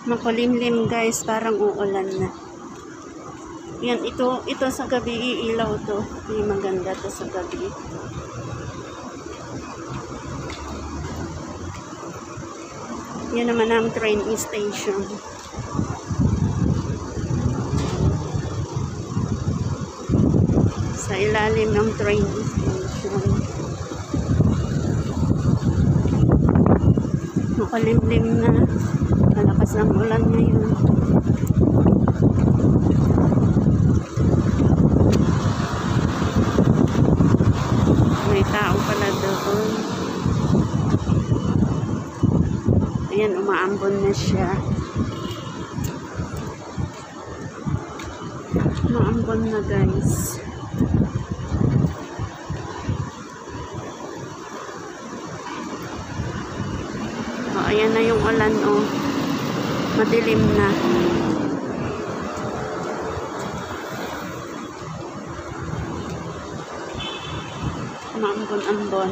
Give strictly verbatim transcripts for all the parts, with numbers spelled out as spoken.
Makulimlim guys, parang uulan na. Yan, ito, ito sa gabi iilaw to. Hindi maganda to sa gabi. Yan naman ang train station. Sa ilalim ng train station. Makulimlim na. Malakas ng ulan ngayon. May tao pala doon. Ayan, umaambon na siya. Umaambon na guys. O, ayan na yung ulan o. Madilim na. Umaambon-ambon.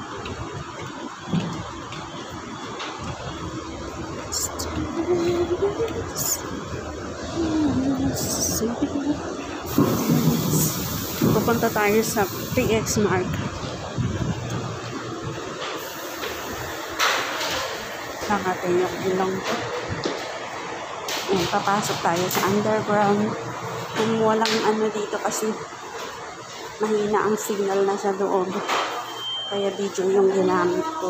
Pupunta tayo sa P X Mart. Sa atin yung ilong ko. Ayan, papasok tayo sa underground. Kung walang ano dito kasi mahina ang signal na sa loob. Kaya video yung ginamit ko.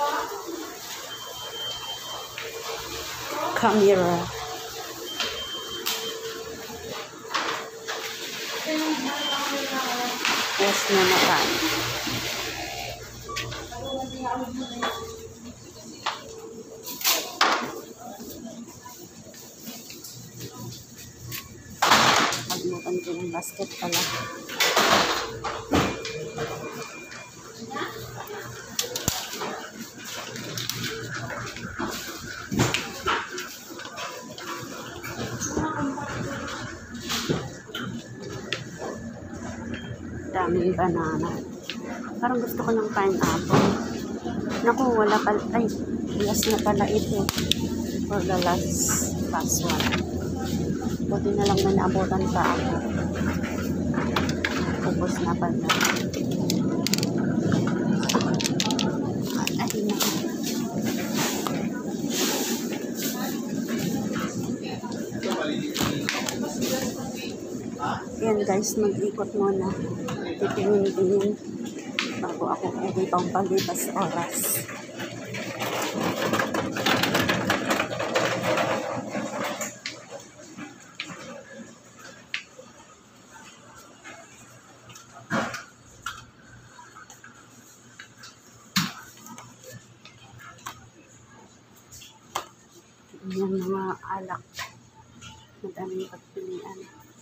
Camera. Yes na naman. Pagmutan ko ng basket pala. Daming banana. Parang gusto ko ng pineapple. Naku, wala pala. Ay, yes na pala ito. For the last, last one. Buti na lang na naabutan pa ako. Upos na pala. Ay, naku. Yan guys, mag-ikot muna. Titingin-tingin bago ako uwi pang paglipas oras. Yan mga alak. Madaming pagpilian.